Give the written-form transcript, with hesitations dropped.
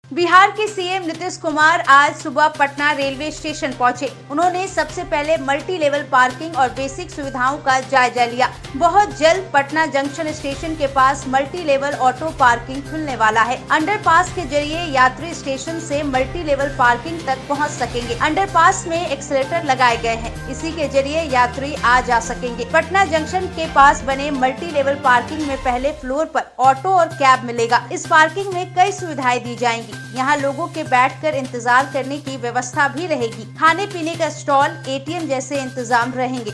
बिहार के सीएम नीतीश कुमार आज सुबह पटना रेलवे स्टेशन पहुंचे। उन्होंने सबसे पहले मल्टी लेवल पार्किंग और बेसिक सुविधाओं का जायजा लिया। बहुत जल्द पटना जंक्शन स्टेशन के पास मल्टी लेवल ऑटो पार्किंग खुलने वाला है। अंडरपास के जरिए यात्री स्टेशन से मल्टी लेवल पार्किंग तक पहुंच सकेंगे। अंडरपास में एक्सीलेटर लगाए गए हैं, इसी के जरिए यात्री आ जा सकेंगे। पटना जंक्शन के पास बने मल्टी लेवल पार्किंग में पहले फ्लोर पर ऑटो और कैब मिलेगा। इस पार्किंग में कई सुविधाएं दी जाएंगी। यहाँ लोगों के बैठकर इंतजार करने की व्यवस्था भी रहेगी। खाने पीने का स्टॉल, एटीएम जैसे इंतजाम रहेंगे।